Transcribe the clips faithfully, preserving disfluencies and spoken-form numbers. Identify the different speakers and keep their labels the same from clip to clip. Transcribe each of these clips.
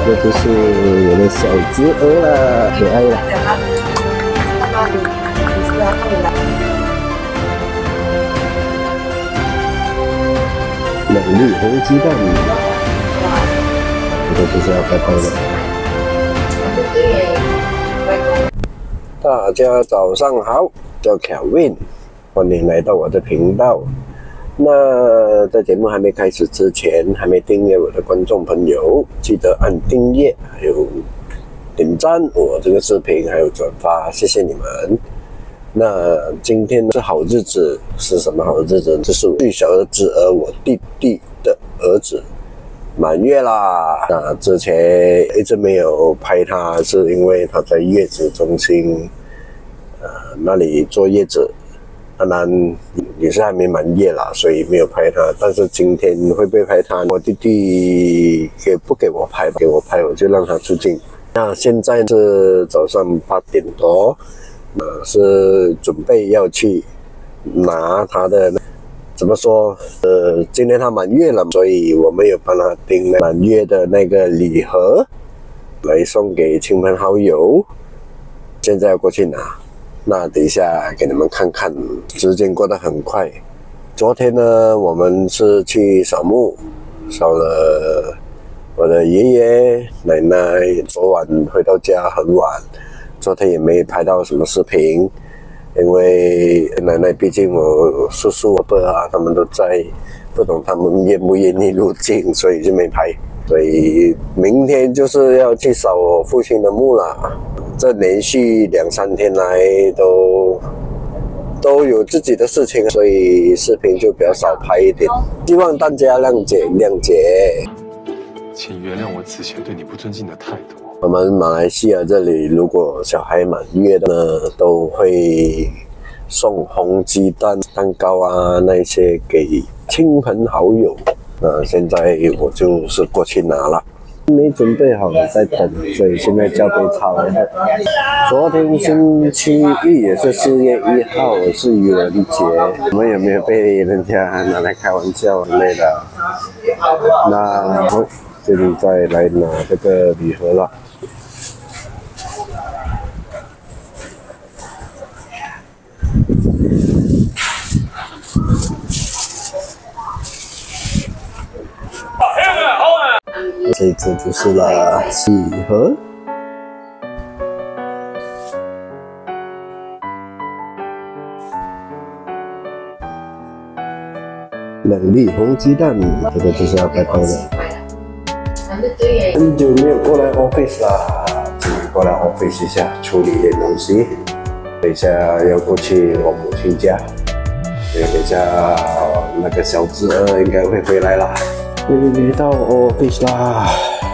Speaker 1: 这就是我的小侄儿啦，可爱了。两粒红鸡蛋，这个就是要拜拜了。大家早上好，叫 Kelvin， 欢迎来到我的频道。那在节目还没开始之前，还没订阅我的观众朋友，记得按订阅，还有点赞我这个视频，还有转发，谢谢你们。那今天是好日子，是什么好日子？这是我最小的侄儿，我弟弟的儿子满月啦。那之前一直没有拍他，是因为他在月子中心，呃，那里坐月子。当然也是还没满月啦，所以没有拍他。但是今天会不会拍他？我弟弟给不给我拍？给我拍，我就让他出镜。那现在是早上八点多，呃，是准备要去拿他的，怎么说？呃，今天他满月了，所以我们有帮他订满月的那个礼盒，来送给亲朋好友。现在要过去拿。那等一下给你们看看，时间过得很快。昨天呢，我们是去扫墓，扫了我的爷爷奶奶。昨晚回到家很晚，昨天也没拍到什么视频，因为奶奶毕竟我叔叔伯伯啊他们都在，不懂他们愿不愿意入境，所以就没拍。所以明天就是要去扫我父亲的墓了。这连续两三天来都都有自己的事情，所以视频就比较少拍一点，希望大家谅解谅解。
Speaker 2: 请原谅我此前对你不尊敬的态度。
Speaker 1: 我们马来西亚这里，如果小孩满月的呢，都会送红鸡蛋、蛋糕啊那些给亲朋好友。那现在我就是过去拿了。没准备好在等，所以现在叫杯茶来喝。昨天星期一也是四月一号，是愚人节，我们有没有被人家拿来开玩笑之类的？那好，这里再来拿这个礼盒了。这个就是了，礼盒。两粒红鸡蛋，这个就是要拜拜的。很久没有过来 office 啦，终于过来 office 一下，处理一点东西。等一下要过去我母亲家，等一下那个小侄儿应该会回来啦。回到 office 啦。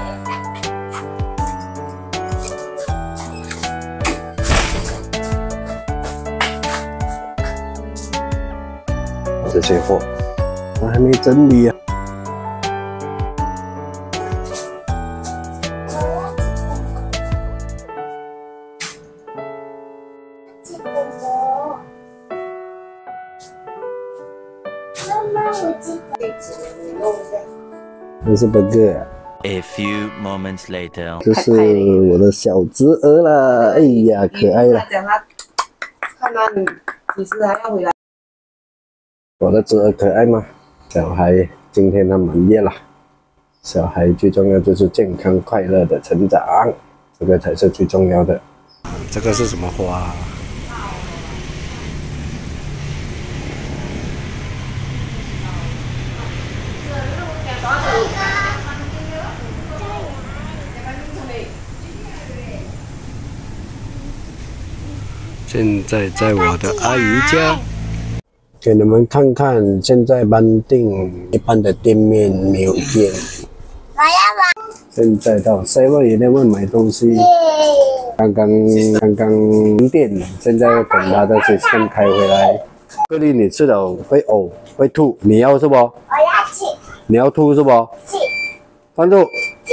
Speaker 1: 这些货我还没整理啊。这是本个。
Speaker 3: A few moments later，
Speaker 1: 这是我的小侄儿啦，哎呀，可爱了。
Speaker 4: 看到你几时还要回来？
Speaker 1: 我的侄儿可爱吗？小孩今天他满月了。小孩最重要就是健康快乐的成长，这个才是最重要的。这个是什么花？现在在我的阿姨家，给你们看看，现在班定一般的店面没有店。我要买。现在到 seven eleven 买东西，刚刚刚刚店，现在等他的学生开回来。克力，你吃了会呕会吐，你要是不？我要吃。你要吐是不？吃。放住。吃。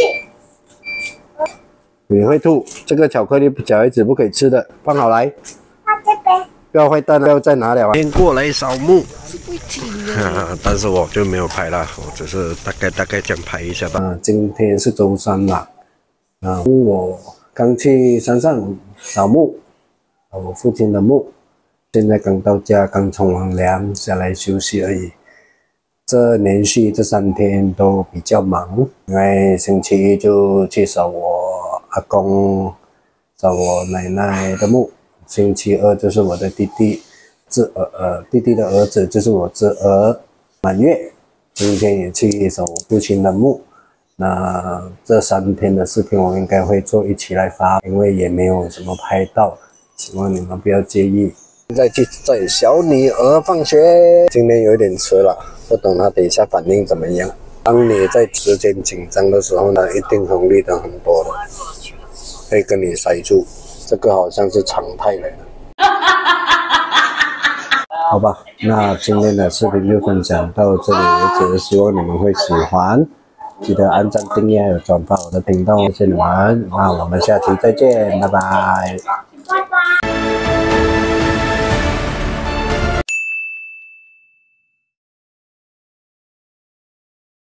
Speaker 1: 你会吐，这个巧克力小孩子不可以吃的，放好来。不要坏蛋，不要再拿了啊！先过来扫墓，但是我就没有拍了，我只是大概大概这样拍一下吧。啊，今天是周三啦， 啊，我刚去山上扫墓，我父亲的墓，现在刚到家，刚冲完凉下来休息而已。这连续这三天都比较忙，因为星期一就去扫我阿公、扫我奶奶的墓，星期二就是我的弟弟侄儿呃弟弟的儿子就是我侄儿满月，今天也去扫我父亲的墓。那这三天的视频我应该会做一起来发，因为也没有什么拍到，希望你们不要介意。现在去载小女儿放学，今天有点迟了，不懂她等一下反应怎么样。当你在时间紧张的时候呢，一定红绿灯很多的，会跟你塞住，这个好像是常态来的。好吧，那今天的视频就分享到这里为止，希望你们会喜欢。记得按赞、订阅还有转发我的频道，谢谢你们。那我们下期再见，拜拜。